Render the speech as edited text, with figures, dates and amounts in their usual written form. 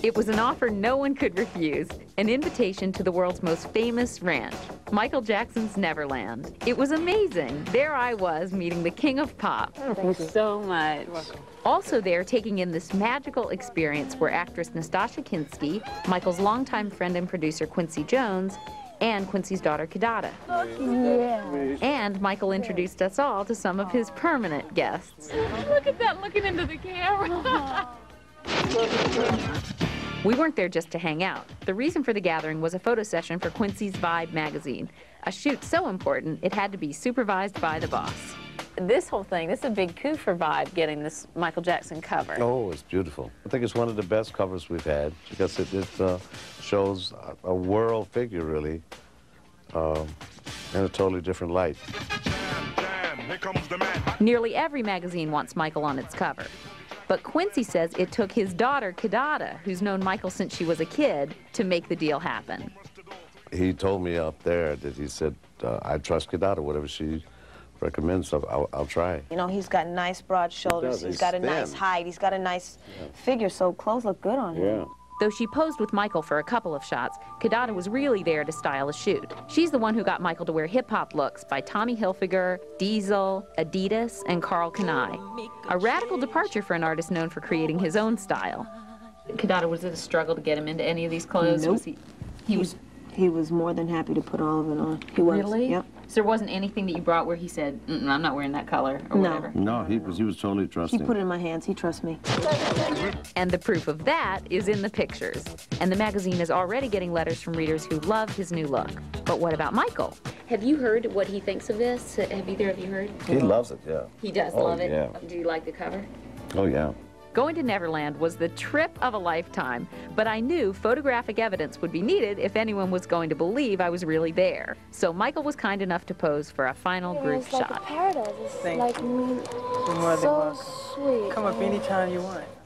It was an offer no one could refuse, an invitation to the world's most famous ranch, Michael Jackson's Neverland. It was amazing. There I was, meeting the king of pop. Thank you so much. Also there, taking in this magical experience, were actress Nastasha Kinski, Michael's longtime friend and producer Quincy Jones, and Quincy's daughter Kidada. Yeah. And Michael introduced us all to some of his permanent guests. Look at that, looking into the camera. We weren't there just to hang out. The reason for the gathering was a photo session for Quincy's Vibe magazine, a shoot so important it had to be supervised by the boss. This whole thing, this is a big coup for Vibe, getting this Michael Jackson cover. Oh, it's beautiful. I think it's one of the best covers we've had because it shows a world figure, really, in a totally different light. Here comes the man. Nearly every magazine wants Michael on its cover. But Quincy says it took his daughter, Kidada, who's known Michael since she was a kid, to make the deal happen. He told me up there that he said, I trust Kidada, whatever she recommends, I'll try. You know, he's got nice broad shoulders, he's got a nice height, he's got a nice figure, so clothes look good on him. Yeah. Though she posed with Michael for a couple of shots, Kidada was really there to style a shoot. She's the one who got Michael to wear hip-hop looks by Tommy Hilfiger, Diesel, Adidas, and Karl Kani. A radical departure for an artist known for creating his own style. Kidada, was it a struggle to get him into any of these clothes? Nope. Was He was more than happy to put all of it on. He was. Really? Yep. So there wasn't anything that you brought where he said, I'm not wearing that color, or No. whatever? No, he was totally He trusting. put it in my hands. He trusts me. And the proof of that is in the pictures. And the magazine is already getting letters from readers who love his new look. But what about Michael? Have you heard what he thinks of this? Have either of you heard? He loves it, yeah. He does Oh, love it? yeah. Do you like the cover? Oh, yeah. Going to Neverland was the trip of a lifetime, but I knew photographic evidence would be needed if anyone was going to believe I was really there. So Michael was kind enough to pose for a final group It's like shot. a paradise. It's Thank like You're more than so welcome. sweet. Come up anytime you want.